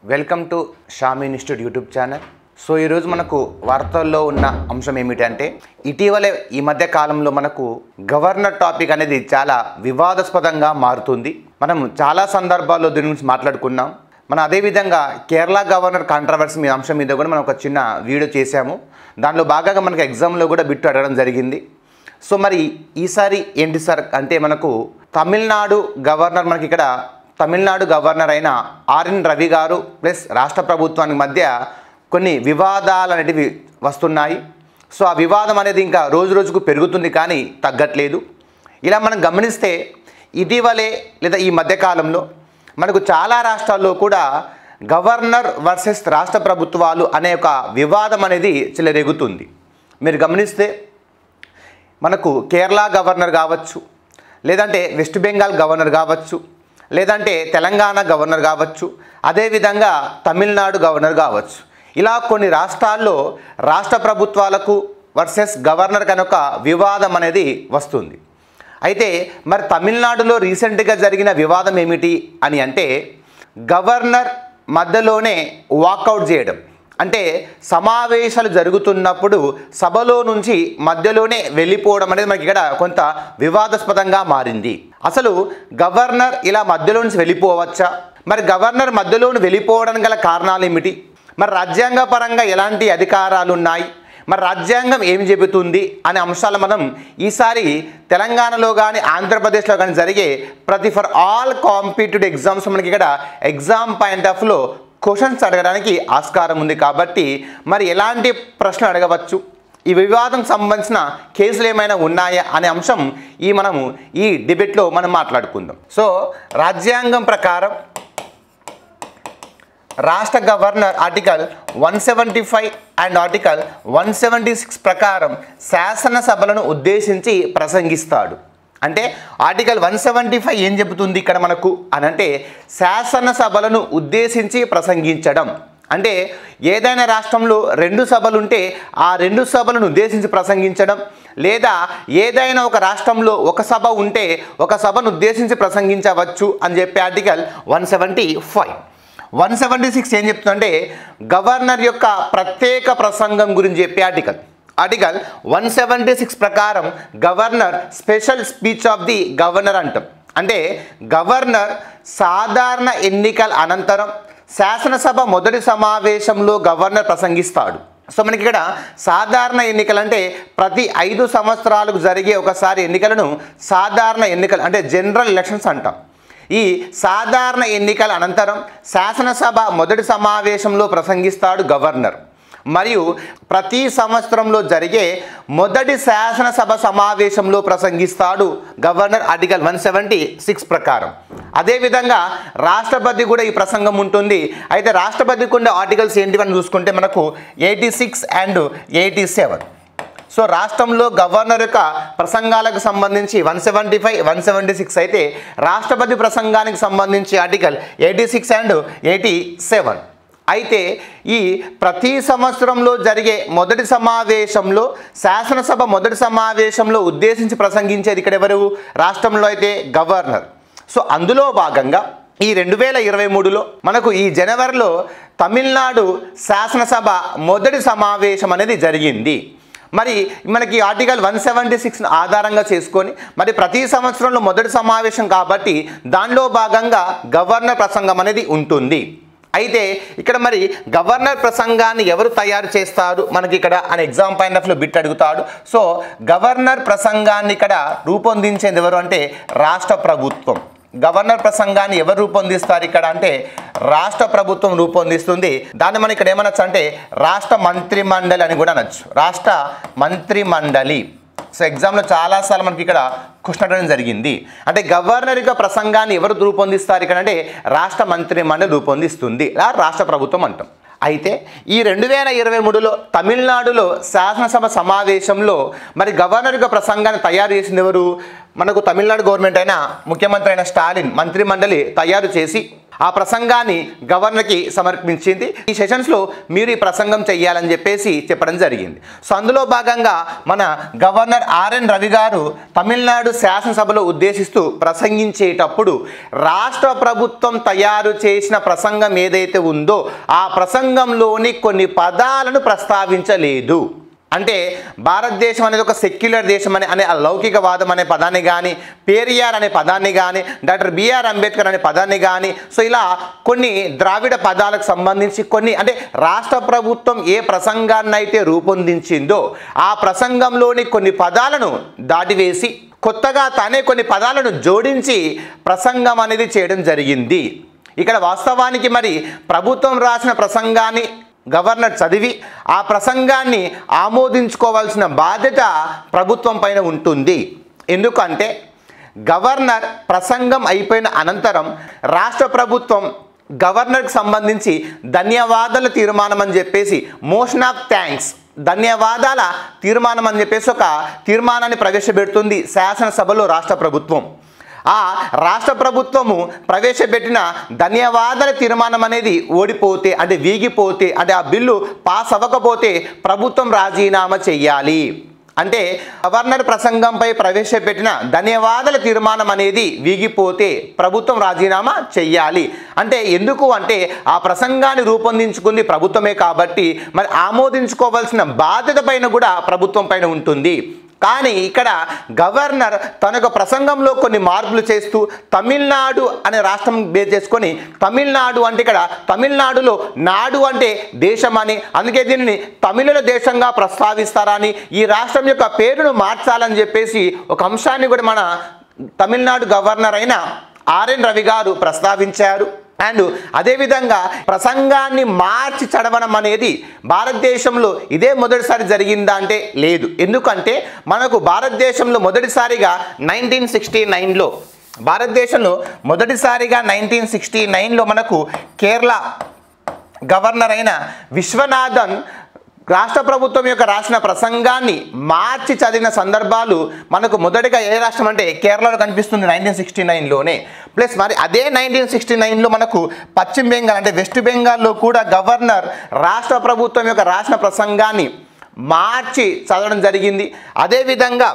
Welcome to Shami institute YouTube channel. So ఈరోజు మనకు వార్తల్లో ఉన్న అంశం ఏమిటంటే ఇటీవలే ఈ మధ్య కాలంలో మనకు గవర్నర్ టాపిక్ అనేది చాలా వివాదాస్పదంగా మారుతుంది. మనం చాలా సందర్భాల్లో దీని గురించి మాట్లాడుకున్నాం. మనం అదేవిధంగా కేరళ గవర్నర్ కాంట్రవర్సీ మీద అంశం మీద కూడా మనం ఒక చిన్న వీడియో చేశాము. దానిలో భాగంగా మనకు ఎగ్జామ్లో కూడా బిట్టు అడగడం జరిగింది. సో మరి ఈసారి ఏంటి సార్ అంటే మనకు తమిళనాడు గవర్నర్ మనకి ఇక్కడ తమిళనాడు గవర్నర్ అయిన ఆర్ఎన్ రవి గారు ప్లస్ రాష్ట్ర ప్రభుత్వానికి మధ్య కొన్ని వివాదాలు అనేటివి వస్తున్నాయి. సో ఆ వివాదం అనేది ఇంకా రోజు రోజుకు పెరుగుతుంది కానీ తగ్గట్లేదు. ఇలా మనం గమనిస్తే ఇటీవలే లేదా ఈ మధ్యకాలంలో మనకు చాలా రాష్ట్రాల్లో కూడా గవర్నర్ వర్సెస్ రాష్ట్ర ప్రభుత్వాలు అనే ఒక వివాదం అనేది చెలరేగుతుంది. మీరు గమనిస్తే మనకు కేరళ గవర్నర్ కావచ్చు, లేదంటే వెస్ట్ బెంగాల్ గవర్నర్ కావచ్చు, లేదంటే తెలంగాణ గవర్నర్ కావచ్చు, అదేవిధంగా తమిళనాడు గవర్నర్ కావచ్చు. ఇలా కొన్ని రాష్ట్రాల్లో రాష్ట్ర ప్రభుత్వాలకు వర్సెస్ గవర్నర్ కనుక వివాదం అనేది వస్తుంది. అయితే మరి తమిళనాడులో రీసెంట్గా జరిగిన వివాదం ఏమిటి అని అంటే గవర్నర్ మధ్యలోనే వాకౌట్ చేయడం, అంటే సమావేశాలు జరుగుతున్నప్పుడు సభలో నుంచి మధ్యలోనే వెళ్ళిపోవడం అనేది మనకి ఇక్కడ కొంత వివాదాస్పదంగా మారింది. అసలు గవర్నర్ ఇలా మధ్యలో నుంచి వెళ్ళిపోవచ్చా? మరి గవర్నర్ మధ్యలోని వెళ్ళిపోవడానికి గల కారణాలు ఏమిటి? మరి రాజ్యాంగపరంగా ఎలాంటి అధికారాలు ఉన్నాయి? మరి రాజ్యాంగం ఏం చెబుతుంది అనే అంశాలు మనం ఈసారి తెలంగాణలో కానీ ఆంధ్రప్రదేశ్లో కానీ జరిగే ఫర్ ఆల్ కాంపిటేటివ్ ఎగ్జామ్స్ మనకి ఇక్కడ ఎగ్జామ్ పాయింట్ ఆఫ్లో క్వశ్చన్స్ అడగడానికి ఆస్కారం ఉంది. కాబట్టి మరి ఎలాంటి ప్రశ్నలు అడగవచ్చు, ఈ వివాదం సంబంధించిన కేసులు ఏమైనా ఉన్నాయా అనే అంశం మనము ఈ డిబేట్లో మనం మాట్లాడుకుందాం. సో రాజ్యాంగం ప్రకారం రాష్ట్ర గవర్నర్ ఆర్టికల్ 175 అండ్ ఆర్టికల్ 176 ప్రకారం శాసనసభలను ఉద్దేశించి ప్రసంగిస్తాడు. అంటే ఆర్టికల్ 175 ఏం చెబుతుంది ఇక్కడ మనకు అని అంటే శాసనసభలను ఉద్దేశించి ప్రసంగించడం. అంటే ఏదైనా రాష్ట్రంలో 2 సభలు ఉంటే ఆ 2 సభలను ఉద్దేశించి ప్రసంగించడం, లేదా ఏదైనా ఒక రాష్ట్రంలో ఒక సభ ఉంటే ఒక సభను ఉద్దేశించి ప్రసంగించవచ్చు అని చెప్పి ఆర్టికల్ 175. 176 ఏం చెప్తుందంటే గవర్నర్ యొక్క ప్రత్యేక ప్రసంగం గురించి చెప్పే ఆర్టికల్ 176 ప్రకారం governor special speech of the governor అంటాం. అంటే గవర్నర్ సాధారణ ఎన్నికల అనంతరం శాసనసభ మొదటి సమావేశంలో గవర్నర్ ప్రసంగిస్తాడు. సో మనకి ఇక్కడ సాధారణ ఎన్నికలు అంటే ప్రతి 5 సంవత్సరాలకు జరిగే ఒకసారి ఎన్నికలను సాధారణ ఎన్నికలు అంటే జనరల్ ఎలక్షన్స్ అంటాం. ఈ సాధారణ ఎన్నికల అనంతరం శాసనసభ మొదటి సమావేశంలో ప్రసంగిస్తాడు గవర్నర్. మరియు ప్రతి సంవత్సరంలో జరిగే మొదటి శాసనసభ సమావేశంలో ప్రసంగిస్తాడు గవర్నర్ ఆర్టికల్ 176 ప్రకారం. అదేవిధంగా రాష్ట్రపతి కూడా ఈ ప్రసంగం ఉంటుంది. అయితే రాష్ట్రపతికి ఉండే ఆర్టికల్స్ ఏంటివని చూసుకుంటే మనకు 86 అండ్ 87. సో రాష్ట్రంలో గవర్నర్ యొక్క ప్రసంగాలకు సంబంధించి 175, 176 అయితే రాష్ట్రపతి ప్రసంగానికి సంబంధించి ఆర్టికల్ 86 అండ్ 87. అయితే ఈ ప్రతి సంవత్సరంలో జరిగే మొదటి సమావేశంలో శాసనసభ మొదటి సమావేశంలో ఉద్దేశించి ప్రసంగించేది ఇక్కడ ఎవరు? రాష్ట్రంలో అయితే గవర్నర్. సో అందులో భాగంగా ఈ 2023లో మనకు ఈ జనవరిలో తమిళనాడు శాసనసభ మొదటి సమావేశం అనేది జరిగింది. మరి మనకి ఆర్టికల్ 176 ఆధారంగా చేసుకొని మరి ప్రతి సంవత్సరంలో మొదటి సమావేశం కాబట్టి దానిలో భాగంగా గవర్నర్ ప్రసంగం అనేది ఉంటుంది. అయితే ఇక్కడ మరి గవర్నర్ ప్రసంగాన్ని ఎవరు తయారు చేస్తారు మనకి ఇక్కడ అని ఎగ్జామ్ పాయింట్ ఆఫ్లో బిట్ అడుగుతాడు. సో గవర్నర్ ప్రసంగాన్ని ఇక్కడ రూపొందించేది ఎవరు అంటే రాష్ట్ర ప్రభుత్వం. గవర్నర్ ప్రసంగాన్ని ఎవరు రూపొందిస్తారు ఇక్కడ అంటే రాష్ట్ర ప్రభుత్వం రూపొందిస్తుంది. దాన్ని మనం ఇక్కడ ఏమనొచ్చు అంటే రాష్ట్ర మంత్రి మండలి అని కూడా అనొచ్చు, రాష్ట్ర మంత్రి మండలి. సో ఎగ్జామ్లో చాలాసార్లు మనకి ఇక్కడ క్వశ్చన్ అడగడం జరిగింది. అంటే గవర్నర్ యొక్క ప్రసంగాన్ని ఎవరు రూపొందిస్తారు ఇక్కడ అంటే రాష్ట్ర మంత్రి మండలి రూపొందిస్తుంది, రాష్ట్ర ప్రభుత్వం అంటాం. అయితే ఈ 2023లో తమిళనాడులో శాసనసభ సమావేశంలో మరి గవర్నర్ యొక్క ప్రసంగాన్ని తయారు చేసింది ఎవరు? మనకు తమిళనాడు గవర్నమెంట్ అయిన ముఖ్యమంత్రి అయిన స్టాలిన్ మంత్రిమండలి తయారు చేసి ఆ ప్రసంగాన్ని గవర్నర్కి సమర్పించింది. ఈ సెషన్స్లో మీరు ఈ ప్రసంగం చెయ్యాలని చెప్పేసి చెప్పడం జరిగింది. సో అందులో భాగంగా మన గవర్నర్ ఆర్ఎన్ రవి గారు తమిళనాడు శాసనసభలో ఉద్దేశిస్తూ ప్రసంగించేటప్పుడు రాష్ట్ర ప్రభుత్వం తయారు చేసిన ప్రసంగం ఏదైతే ఉందో ఆ ప్రసంగంలోని కొన్ని పదాలను ప్రస్తావించలేదు. అంటే భారతదేశం అనేది ఒక సెక్యులర్ దేశం అనే లౌకికవాదం అనే పదాన్ని కానీ, పేరియార్ అనే పదాన్ని కానీ, డాక్టర్ బిఆర్ అంబేద్కర్ అనే పదాన్ని కానీ, సో ఇలా కొన్ని ద్రావిడ పదాలకు సంబంధించి కొన్ని అంటే రాష్ట్ర ప్రభుత్వం ఏ ప్రసంగాన్ని అయితే రూపొందించిందో ఆ ప్రసంగంలోని కొన్ని పదాలను దాటివేసి కొత్తగా తానే కొన్ని పదాలను జోడించి ప్రసంగం అనేది చేయడం జరిగింది. ఇక్కడ వాస్తవానికి మరి ప్రభుత్వం రాసిన ప్రసంగాన్ని గవర్నర్ చదివి ఆ ప్రసంగాన్ని ఆమోదించుకోవాల్సిన బాధ్యత ప్రభుత్వం పైన ఉంటుంది. ఎందుకంటే గవర్నర్ ప్రసంగం అయిపోయిన అనంతరం రాష్ట్ర ప్రభుత్వం గవర్నర్కి సంబంధించి ధన్యవాదాల తీర్మానం అని చెప్పేసి మోషన్ ఆఫ్ థ్యాంక్స్ ధన్యవాదాల తీర్మానం అని చెప్పేసి ఒక తీర్మానాన్ని ప్రవేశపెడుతుంది శాసనసభలో రాష్ట్ర ప్రభుత్వం. ఆ రాష్ట్ర ప్రభుత్వము ప్రవేశపెట్టిన ధన్యవాదాల తీర్మానం అనేది ఓడిపోతే అంటే వీగిపోతే అంటే ఆ బిల్లు పాస్ అవ్వకపోతే ప్రభుత్వం రాజీనామా చెయ్యాలి. అంటే గవర్నర్ ప్రసంగంపై ప్రవేశపెట్టిన ధన్యవాదాల తీర్మానం అనేది వీగిపోతే ప్రభుత్వం రాజీనామా చెయ్యాలి. అంటే ఎందుకు అంటే ఆ ప్రసంగాన్ని రూపొందించుకుంది ప్రభుత్వమే కాబట్టి మరి ఆమోదించుకోవాల్సిన బాధ్యత పైన కూడా ప్రభుత్వం పైన ఉంటుంది. కానీ ఇక్కడ గవర్నర్ తన యొక్క ప్రసంగంలో కొన్ని మార్పులు చేస్తూ తమిళనాడు అనే రాష్ట్రం బేస్ చేసుకొని తమిళనాడు అంటే ఇక్కడ తమిళనాడులో నాడు అంటే దేశం అని, అందుకే దీనిని తమిళుల దేశంగా ప్రస్తావిస్తారని, ఈ రాష్ట్రం యొక్క పేరును మార్చాలని చెప్పేసి ఒక అంశాన్ని కూడా మన తమిళనాడు గవర్నర్ అయిన ఆర్ఎన్ రవి గారు ప్రస్తావించారు. అండ్ అదేవిధంగా ప్రసంగాన్ని మార్చి చదవడం అనేది భారతదేశంలో ఇదే మొదటిసారి జరిగిందా అంటే లేదు. ఎందుకంటే మనకు భారతదేశంలో మొదటిసారిగా 1969లో భారతదేశంలో మొదటిసారిగా 1969లో మనకు కేరళ గవర్నర్ అయిన విశ్వనాథన్ రాష్ట్ర ప్రభుత్వం యొక్క రాసిన ప్రసంగాన్ని మార్చి చదివిన సందర్భాలు మనకు మొదటిగా ఏ రాష్ట్రం అంటే కేరళలో కనిపిస్తుంది 1969లోనే. ప్లస్ మరి అదే 1969లో మనకు పశ్చిమ బెంగాల్ అంటే వెస్ట్ బెంగాల్లో కూడా గవర్నర్ రాష్ట్ర ప్రభుత్వం యొక్క రాసిన ప్రసంగాన్ని మార్చి చదవడం జరిగింది. అదేవిధంగా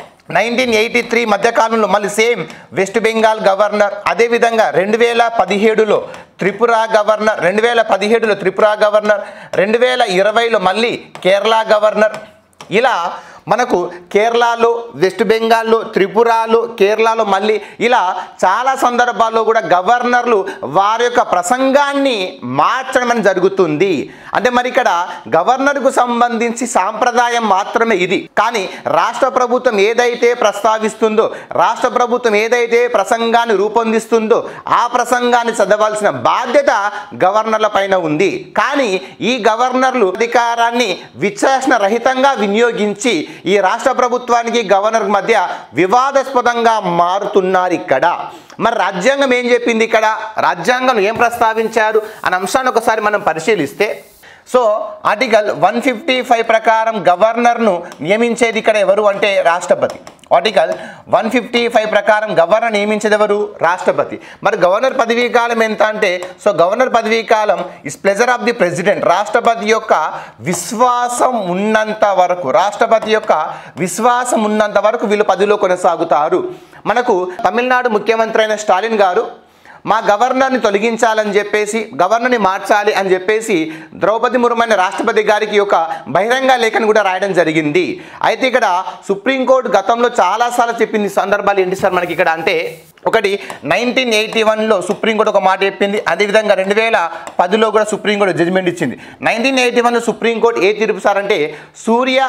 1983 మధ్యకాలంలో మళ్ళీ సేమ్ వెస్ట్ బెంగాల్ గవర్నర్, అదేవిధంగా 2017లో త్రిపుర గవర్నర్, 2017లో త్రిపుర గవర్నర్, 2020లో మళ్ళీ కేరళ గవర్నర్. ఇలా మనకు కేరళలో, వెస్ట్ బెంగాల్లో, త్రిపురలో, కేరళలో మళ్ళీ ఇలా చాలా సందర్భాల్లో కూడా గవర్నర్లు వారి యొక్క ప్రసంగాన్ని మార్చడం జరుగుతుంది. అంటే మరి ఇక్కడ గవర్నర్కు సంబంధించి సాంప్రదాయం మాత్రమే ఇది. కానీ రాష్ట్ర ప్రభుత్వం ఏదైతే ప్రస్తావిస్తుందో, రాష్ట్ర ప్రభుత్వం ఏదైతే ప్రసంగాన్ని రూపొందిస్తుందో ఆ ప్రసంగాన్ని చదవాల్సిన బాధ్యత గవర్నర్ల పైన ఉంది. కానీ ఈ గవర్నర్లు అధికారాన్ని విచక్షణ రహితంగా వినియోగించి ఈ రాష్ట్ర ప్రభుత్వానికి గవర్నర్ మధ్య వివాదాస్పదంగా మారుతున్నారు. ఇక్కడ మరి రాజ్యాంగం ఏం చెప్పింది, ఇక్కడ రాజ్యాంగం ఏం ప్రస్తావించారు అనే అంశాన్ని ఒకసారి మనం పరిశీలిస్తే, సో ఆర్టికల్ 155 ప్రకారం గవర్నర్ను నియమించేది ఇక్కడ ఎవరు అంటే రాష్ట్రపతి. ఆర్టికల్ 155 ప్రకారం గవర్నర్ నియమించేది ఎవరు? రాష్ట్రపతి. మరి గవర్నర్ పదవీ కాలం ఎంత అంటే, సో గవర్నర్ పదవీ కాలం is pleasure of the president. రాష్ట్రపతి యొక్క విశ్వాసం ఉన్నంత వరకు, రాష్ట్రపతి యొక్క విశ్వాసం ఉన్నంత వరకు వీళ్ళు పదవిలో కొనసాగుతారు. మనకు తమిళనాడు ముఖ్యమంత్రి అయిన స్టాలిన్ గారు మా గవర్నర్ని తొలగించాలని చెప్పేసి, గవర్నర్ని మార్చాలి అని చెప్పేసి ద్రౌపది ముర్ము అనే రాష్ట్రపతి గారికి ఒక బహిరంగ లేఖను కూడా రాయడం జరిగింది. అయితే ఇక్కడ సుప్రీంకోర్టు గతంలో చాలాసార్లు చెప్పింది సందర్భాలు ఏంటి సార్ మనకి ఇక్కడ అంటే, ఒకటి 1981లో సుప్రీంకోర్టు ఒక మాట చెప్పింది, అదేవిధంగా 2010లో కూడా సుప్రీంకోర్టు జడ్జిమెంట్ ఇచ్చింది. 1981లో సుప్రీంకోర్టు ఏ తీర్పు సార్ అంటే Surya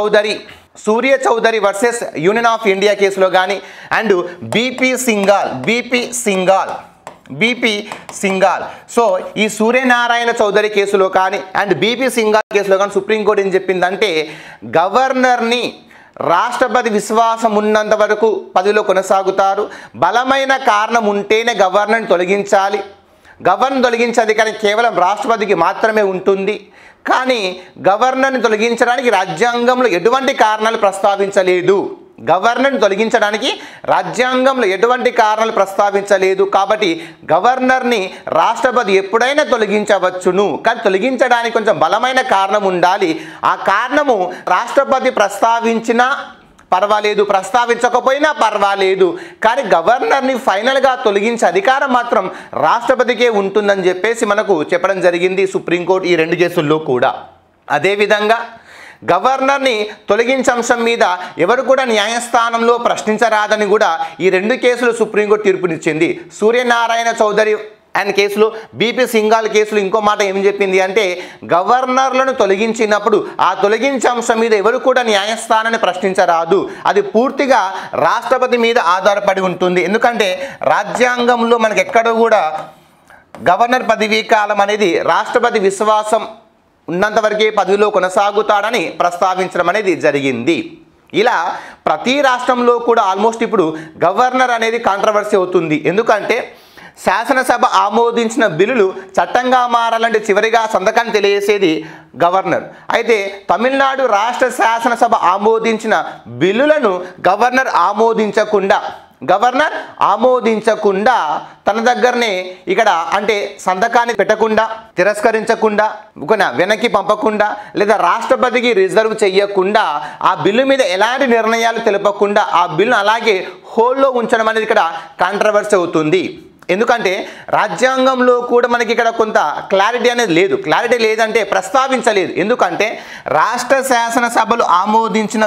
Chaudhary versus union of India కేసులో కానీ అండ్ బీపీ సింగాల్ సో ఈ సూర్యనారాయణ చౌదరి కేసులో కానీ అండ్ బీపీ సింగాల్ కేసులో కానీ సుప్రీంకోర్టు ఏం చెప్పిందంటే, గవర్నర్ని రాష్ట్రపతి విశ్వాసం ఉన్నంత వరకు పదవిలో కొనసాగుతారు, బలమైన కారణం ఉంటేనే గవర్నర్ని తొలగించాలి, గవర్నర్ తొలగించే అధికారం కేవలం రాష్ట్రపతికి మాత్రమే ఉంటుంది. కానీ గవర్నర్ని తొలగించడానికి రాజ్యాంగంలో ఎటువంటి కారణాలు ప్రస్తావించలేదు. గవర్నర్ని తొలగించడానికి రాజ్యాంగంలో ఎటువంటి కారణాలు ప్రస్తావించలేదు. కాబట్టి గవర్నర్ని రాష్ట్రపతి ఎప్పుడైనా తొలగించవచ్చును. కానీ తొలగించడానికి కొంచెం బలమైన కారణం ఉండాలి. ఆ కారణము రాష్ట్రపతి ప్రస్తావించినా పర్వాలేదు, ప్రస్తావించకపోయినా పర్వాలేదు, కానీ గవర్నర్ని ఫైనల్గా తొలగించే అధికారం మాత్రం రాష్ట్రపతికే ఉంటుందని చెప్పేసి మనకు చెప్పడం జరిగింది సుప్రీంకోర్టు ఈ 2 కేసుల్లో కూడా. అదేవిధంగా గవర్నర్ని తొలగించే అంశం మీద ఎవరు కూడా న్యాయస్థానంలో ప్రశ్నించరాదని కూడా ఈ 2 కేసులు సుప్రీంకోర్టు తీర్పునిచ్చింది. సూర్యనారాయణ చౌదరి అండ్ కేసులు, బీపీ సింఘాల్ కేసులు ఇంకో మాట ఏం చెప్పింది అంటే గవర్నర్లను తొలగించినప్పుడు ఆ తొలగించే అంశం మీద ఎవరు కూడా న్యాయస్థానాన్ని ప్రశ్నించరాదు, అది పూర్తిగా రాష్ట్రపతి మీద ఆధారపడి ఉంటుంది. ఎందుకంటే రాజ్యాంగంలో మనకి ఎక్కడ కూడా గవర్నర్ పదవీ కాలం అనేది రాష్ట్రపతి విశ్వాసం ఉన్నంతవరకే పదవిలో కొనసాగుతాడని ప్రస్తావించడం అనేది జరిగింది. ఇలా ప్రతి రాష్ట్రంలో కూడా ఆల్మోస్ట్ ఇప్పుడు గవర్నర్ అనేది కాంట్రవర్సీ అవుతుంది. ఎందుకంటే శాసనసభ ఆమోదించిన బిల్లులు చట్టంగా మారాలంటే చివరిగా సంతకాన్ని తెలియజేసేది గవర్నర్. అయితే తమిళనాడు రాష్ట్ర శాసనసభ ఆమోదించిన బిల్లులను గవర్నర్ ఆమోదించకుండా తన దగ్గరనే ఇక్కడ అంటే సంతకాన్ని పెట్టకుండా, తిరస్కరించకుండా, వెనక్కి పంపకుండా లేదా రాష్ట్రపతికి రిజర్వ్ చేయకుండా ఆ బిల్లు మీద ఎలాంటి నిర్ణయాలు తెలపకుండా ఆ బిల్లును అలాగే హోల్డ్లో ఉంచడం అనేది ఇక్కడ కాంట్రవర్సీ అవుతుంది. ఎందుకంటే రాజ్యాంగంలో కూడా మనకి ఇక్కడ కొంత క్లారిటీ అనేది లేదు. క్లారిటీ లేదంటే ప్రస్తావించలేదు. ఎందుకంటే రాష్ట్ర శాసనసభలు ఆమోదించిన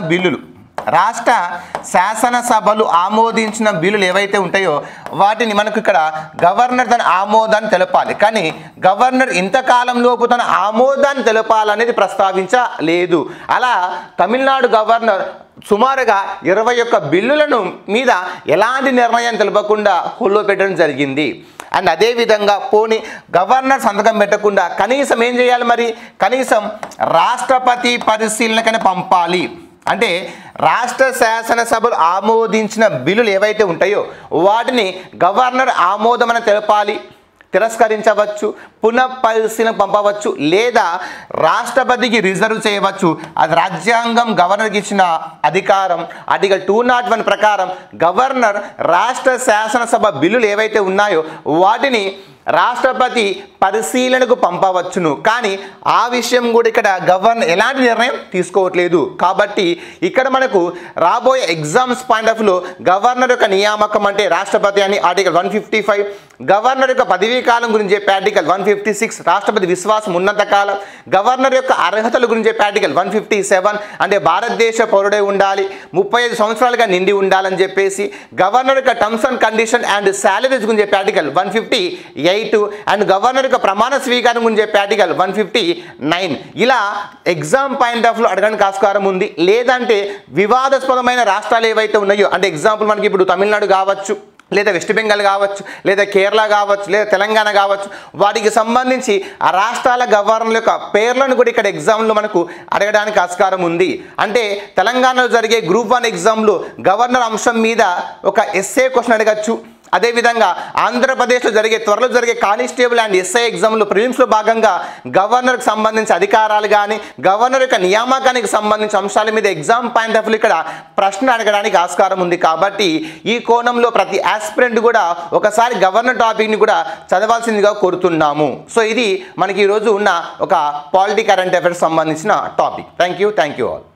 బిల్లులు ఏవైతే ఉంటాయో వాటిని మనకు ఇక్కడ గవర్నర్ తన ఆమోదాన్ని తెలపాలి. కానీ గవర్నర్ ఇంతకాలంలోపు తన ఆమోదాన్ని తెలపాలనేది ప్రస్తావించలేదు. అలా తమిళనాడు గవర్నర్ సుమారుగా 21 బిల్లులను మీద ఎలాంటి నిర్ణయం తెలపకుండా హోల్డ్లో పెట్టడం జరిగింది. అండ్ అదేవిధంగా పోనీ గవర్నర్ సంతకం పెట్టకుండా కనీసం ఏం చేయాలి, మరి కనీసం రాష్ట్రపతి పరిశీలనకనే పంపాలి. అంటే రాష్ట్ర శాసనసభలు ఆమోదించిన బిల్లులు ఏవైతే ఉంటాయో వాటిని గవర్నర్ ఆమోదమని తెలపాలి, తిరస్కరించవచ్చు, పునఃపరిశీలన పంపవచ్చు, లేదా రాష్ట్రపతికి రిజర్వ్ చేయవచ్చు. అది రాజ్యాంగం గవర్నర్కి ఇచ్చిన అధికారం. ఆర్టికల్ 201 ప్రకారం గవర్నర్ రాష్ట్ర శాసనసభ బిల్లులు ఏవైతే ఉన్నాయో వాటిని రాష్ట్రపతి పరిశీలనకు పంపవచ్చును. కానీ ఆ విషయం కూడా ఇక్కడ గవర్నర్ ఎలాంటి నిర్ణయం తీసుకోవట్లేదు. కాబట్టి ఇక్కడ మనకు రాబోయే ఎగ్జామ్స్ పాయింట్ ఆఫ్ వ్యూలో గవర్నర్ యొక్క నియామకం అంటే రాష్ట్రపతి అని ఆర్టికల్ 155, గవర్నర్ యొక్క పదవీ కాలం గురించి చెప్పే ఆర్టికల్ 156 రాష్ట్రపతి విశ్వాసం ఉన్నంత కాలం, గవర్నర్ యొక్క అర్హతల గురించి చెప్పే ఆర్టికల్ 157 అంటే భారతదేశ పౌరుడై ఉండాలి, 35 సంవత్సరాలుగా నిండి ఉండాలని చెప్పేసి, గవర్నర్ యొక్క terms and condition and salaries గురించి చెప్పే ఆర్టికల్ 158 అండ్ గవర్నర్ యొక్క ప్రమాణ స్వీకారం గురించి చెప్పే ఆర్టికల్ 159. ఇలా ఎగ్జామ్ పాయింట్ ఆఫ్ వ్యూలో అడగడానికి ఆస్కారం ఉంది. లేదంటే వివాదాస్పదమైన రాష్ట్రాలు ఏవైతే ఉన్నాయో అంటే ఎగ్జాంపుల్ మనకి ఇప్పుడు తమిళనాడు కావచ్చు, లేదా వెస్ట్ బెంగాల్ కావచ్చు, లేదా కేరళ కావచ్చు, లేదా తెలంగాణ కావచ్చు, వాటికి సంబంధించి ఆ రాష్ట్రాల గవర్నర్ల యొక్క పేర్లను కూడా ఇక్కడ ఎగ్జామ్లో మనకు అడగడానికి ఆస్కారం ఉంది. అంటే తెలంగాణలో జరిగే గ్రూప్ 1 ఎగ్జామ్లో గవర్నర్ అంశం మీద ఒక ఎస్ఏ క్వశ్చన్ అడగచ్చు. అదేవిధంగా ఆంధ్రప్రదేశ్లో త్వరలో జరిగే కానిస్టేబుల్ అండ్ ఎస్ఐ ఎగ్జామ్లో ప్రిలిమ్స్లో భాగంగా గవర్నర్కి సంబంధించి అధికారాలు కానీ గవర్నర్ యొక్క నియామకానికి సంబంధించిన అంశాల మీద ఎగ్జామ్ పాయింట్ ఆఫ్ వ్యూ ఇక్కడ ప్రశ్న అడగడానికి ఆస్కారం ఉంది. కాబట్టి ఈ కోణంలో ప్రతి ఆస్పిరెంట్ కూడా ఒకసారి గవర్నర్ టాపిక్ని కూడా చదవాల్సిందిగా కోరుతున్నాము. సో ఇది మనకి ఈరోజు ఉన్న ఒక పాలిటీ కరెంట్ అఫైర్స్ సంబంధించిన టాపిక్. Thank you all.